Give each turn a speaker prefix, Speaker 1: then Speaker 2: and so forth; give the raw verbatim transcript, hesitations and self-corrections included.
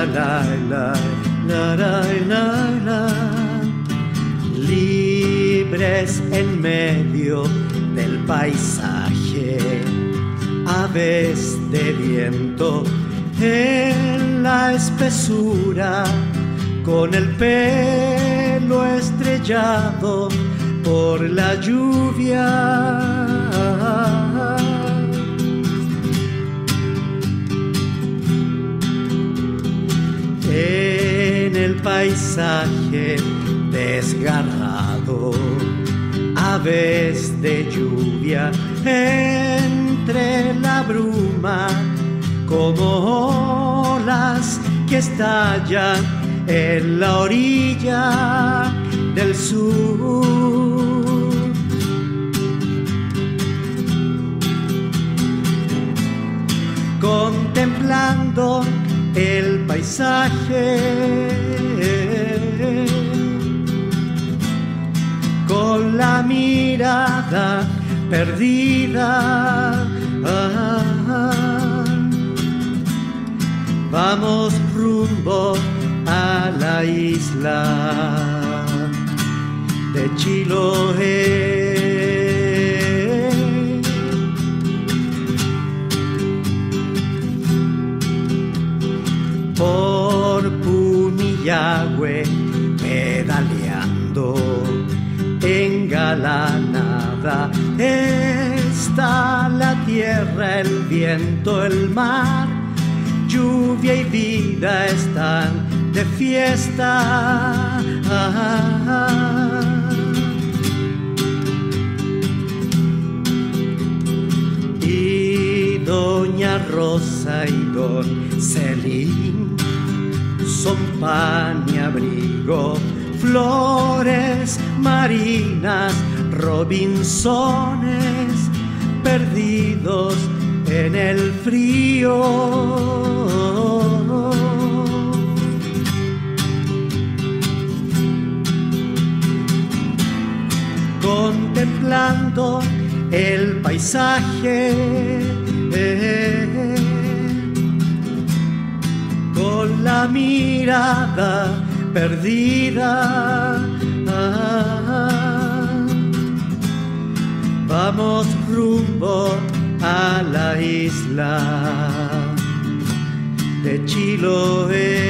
Speaker 1: la, la, la, la, la, la. Libres en medio del paisaje, aves de viento en la espesura, con el pelo estrellado por la lluvia. En el paisaje desgarrado, aves de lluvia entre la bruma, como olas que estallan en la orilla del sur. Contemplando el paisaje con la mirada perdida, ah, ah. Vamos rumbo a la isla de Chiloé. Por Punillahue pedaleando, engalanada está la tierra, el viento, el mar, lluvia y vida están de fiesta. Ah, ah. Y doña Rosa y don Celín son pan y abrigo, flores marinas, robinsones perdidos en el frío. Contemplando el paisaje eh, con la mirada perdida, ah, ah. Vamos rumbo a la isla de Chiloé.